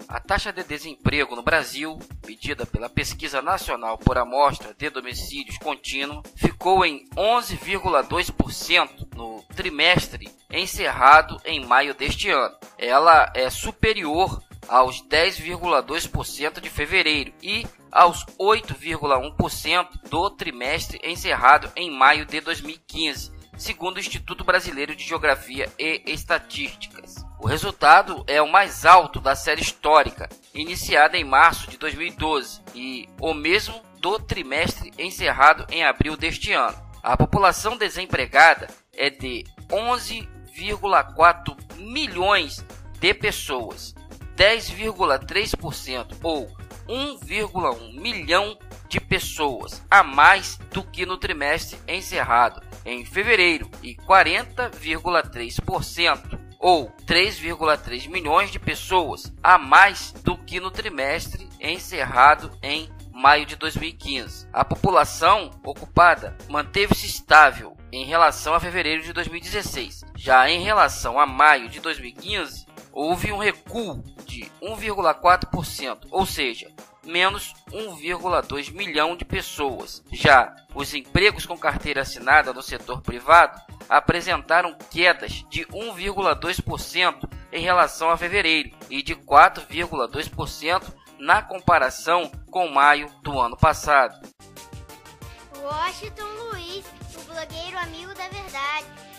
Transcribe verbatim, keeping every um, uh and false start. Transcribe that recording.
A taxa de desemprego no Brasil, medida pela Pesquisa Nacional por Amostra de Domicílios Contínuo, ficou em onze vírgula dois por cento no trimestre encerrado em maio deste ano. Ela é superior aos dez vírgula dois por cento de fevereiro e aos oito vírgula um por cento do trimestre encerrado em maio de dois mil e quinze, segundo o Instituto Brasileiro de Geografia e Estatísticas. O resultado é o mais alto da série histórica, iniciada em março de dois mil e doze, e o mesmo do trimestre encerrado em abril deste ano. A população desempregada é de onze vírgula quatro milhões de pessoas, dez vírgula três por cento ou um vírgula um milhão de pessoas a mais do que no trimestre encerrado em fevereiro e quarenta vírgula três por cento ou três vírgula três milhões de pessoas a mais do que no trimestre encerrado em maio de dois mil e quinze. A população ocupada manteve-se estável em relação a fevereiro de dois mil e dezesseis. Já em relação a maio de dois mil e quinze, houve um recuo de um vírgula quatro por cento, ou seja, menos um vírgula dois milhão de pessoas. Já os empregos com carteira assinada no setor privado apresentaram quedas de um vírgula dois por cento em relação a fevereiro e de quatro vírgula dois por cento na comparação com maio do ano passado. Washington Luiz, o blogueiro amigo da verdade.